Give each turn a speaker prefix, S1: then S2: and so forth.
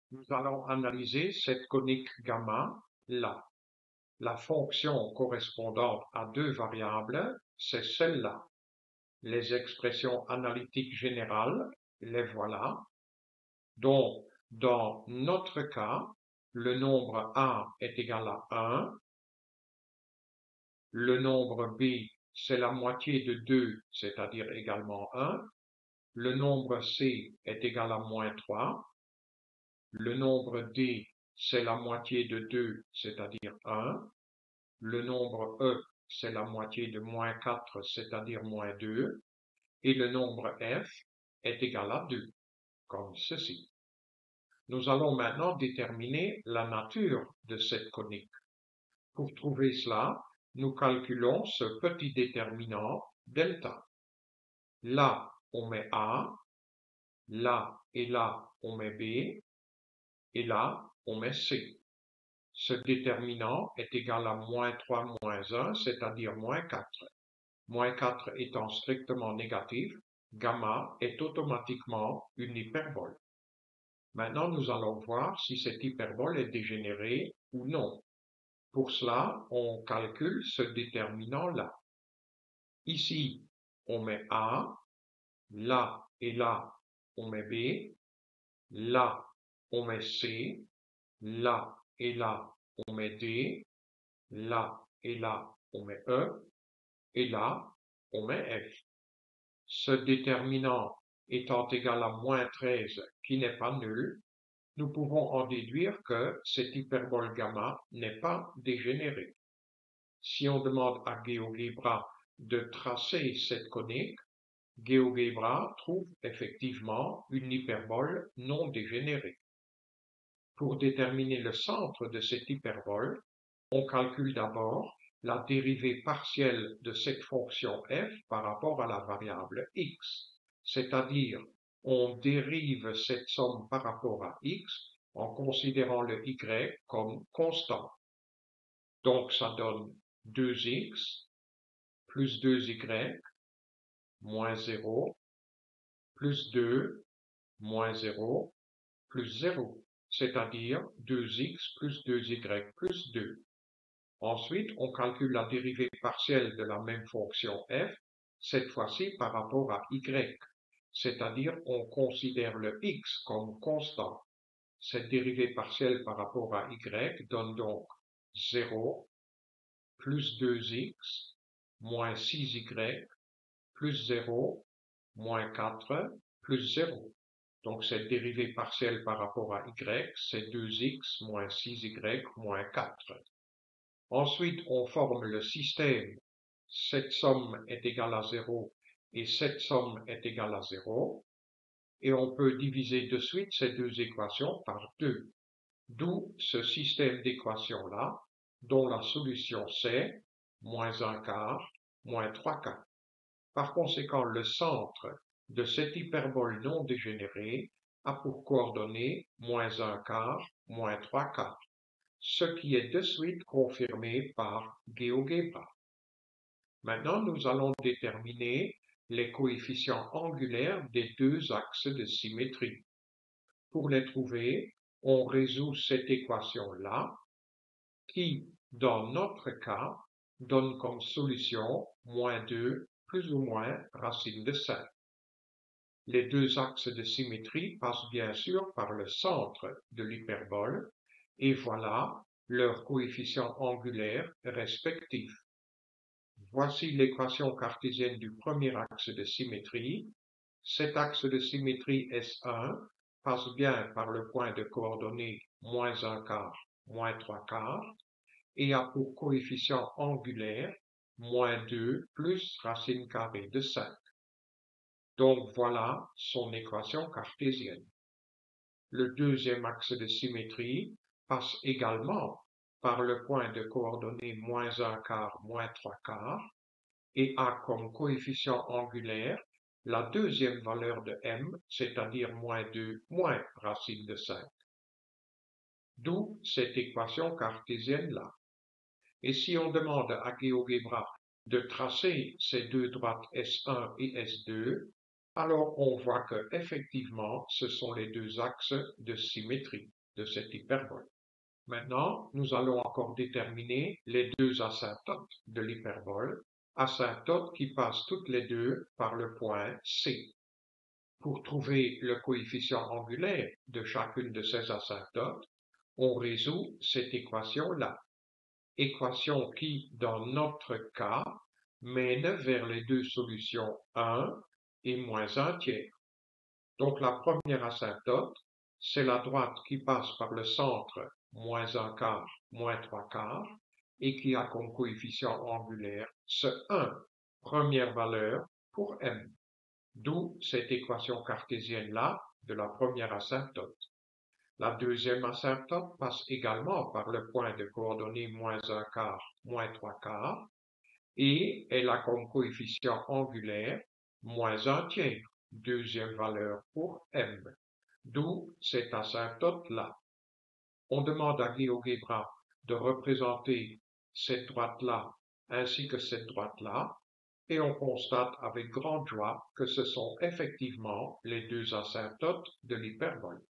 S1: Nous allons analyser cette conique gamma là. La fonction correspondante à deux variables, c'est celle-là. Les expressions analytiques générales, les voilà. Donc, dans notre cas, le nombre A est égal à 1. Le nombre B, c'est la moitié de 2, c'est-à-dire également 1. Le nombre C est égal à moins 3. Le nombre D, c'est la moitié de 2, c'est-à-dire 1. Le nombre E, c'est la moitié de moins 4, c'est-à-dire moins 2. Et le nombre F est égal à 2, comme ceci. Nous allons maintenant déterminer la nature de cette conique. Pour trouver cela, nous calculons ce petit déterminant delta. Là, on met A, là et là, on met B, et là, on met C. Ce déterminant est égal à moins 3 moins 1, c'est-à-dire moins 4. Moins 4 étant strictement négatif, gamma est automatiquement une hyperbole. Maintenant, nous allons voir si cette hyperbole est dégénérée ou non. Pour cela, on calcule ce déterminant-là. Ici, on met A, là et là, on met B, là, on met C, là et là, on met D, là et là, on met E, et là, on met F. Ce déterminant étant égal à moins 13, qui n'est pas nul, nous pouvons en déduire que cette hyperbole gamma n'est pas dégénérée. Si on demande à GeoGebra de tracer cette conique, GeoGebra trouve effectivement une hyperbole non dégénérée. Pour déterminer le centre de cette hyperbole, on calcule d'abord la dérivée partielle de cette fonction f par rapport à la variable x, c'est-à-dire on dérive cette somme par rapport à x en considérant le y comme constant. Donc ça donne 2x plus 2y moins 0 plus 2 moins 0 plus 0, c'est-à-dire 2x plus 2y plus 2. Ensuite, on calcule la dérivée partielle de la même fonction f, cette fois-ci par rapport à y, c'est-à-dire on considère le x comme constant. Cette dérivée partielle par rapport à y donne donc 0 plus 2x moins 6y plus 0 moins 4 plus 0. Donc cette dérivée partielle par rapport à y, c'est 2x moins 6y moins 4. Ensuite, on forme le système. Cette somme est égale à 0 et cette somme est égale à 0. Et on peut diviser de suite ces deux équations par 2. D'où ce système d'équations-là, dont la solution c'est moins 1 quart, moins 3 quarts. Par conséquent, le centre de cette hyperbole non dégénérée a pour coordonnées moins 1 quart, moins 3 quarts, ce qui est de suite confirmé par GeoGebra. Maintenant, nous allons déterminer les coefficients angulaires des deux axes de symétrie. Pour les trouver, on résout cette équation-là, qui, dans notre cas, donne comme solution moins 2 plus ou moins racine de 5. Les deux axes de symétrie passent bien sûr par le centre de l'hyperbole, et voilà leurs coefficients angulaires respectifs. Voici l'équation cartésienne du premier axe de symétrie. Cet axe de symétrie S1 passe bien par le point de coordonnées moins 1 quart, moins 3 quarts, et a pour coefficient angulaire moins 2 plus racine carrée de 5. Donc voilà son équation cartésienne. Le deuxième axe de symétrie passe également par le point de coordonnées moins 1 quart, moins 3 quarts, et a comme coefficient angulaire la deuxième valeur de m, c'est-à-dire moins 2 moins racine de 5. D'où cette équation cartésienne-là. Et si on demande à GeoGebra de tracer ces deux droites S1 et S2, alors on voit que effectivement ce sont les deux axes de symétrie. de cette hyperbole. Maintenant, nous allons encore déterminer les deux asymptotes de l'hyperbole, asymptotes qui passent toutes les deux par le point C. Pour trouver le coefficient angulaire de chacune de ces asymptotes, on résout cette équation-là. Équation qui, dans notre cas, mène vers les deux solutions 1 et moins 1 tiers. Donc la première asymptote, c'est la droite qui passe par le centre moins 1 quart, moins 3 quarts, et qui a comme coefficient angulaire ce 1, première valeur pour m. D'où cette équation cartésienne-là de la première asymptote. La deuxième asymptote passe également par le point de coordonnées moins 1 quart, moins 3 quarts, et elle a comme coefficient angulaire moins 1 tiers, deuxième valeur pour m. D'où cette asymptote-là. On demande à GeoGebra de représenter cette droite-là ainsi que cette droite-là, et on constate avec grande joie que ce sont effectivement les deux asymptotes de l'hyperbole.